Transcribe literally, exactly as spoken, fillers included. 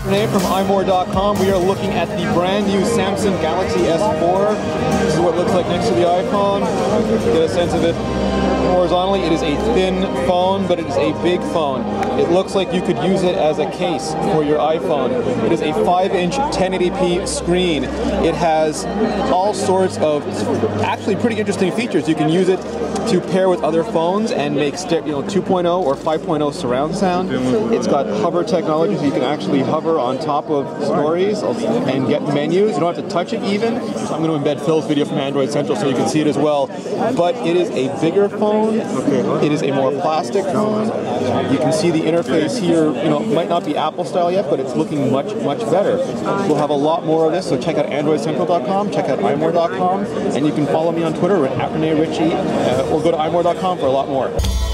Rene from i more dot com. We are looking at the brand new Samsung Galaxy S four. This is what it looks like next to the iPhone. Get a sense of it horizontally. It is a thin phone, but it is a big phone. It looks like you could use it as a case for your iPhone. It is a five inch ten eighty p screen. It has all sorts of actually pretty interesting features. You can use it to pair with other phones and make you know two point oh or five point oh surround sound. It's got hover technology, so you can actually hover on top of stories and get menus. You don't have to touch it even. So I'm going to embed Phil's video from Android Central so you can see it as well. But it is a bigger phone. It is a more plastic phone. You can see the interface here. You know, it might not be Apple style yet, but it's looking much, much better. We'll have a lot more of this, so check out android central dot com, check out i more dot com, and you can follow me on Twitter at Rene Ritchie, uh, or go to i more dot com for a lot more.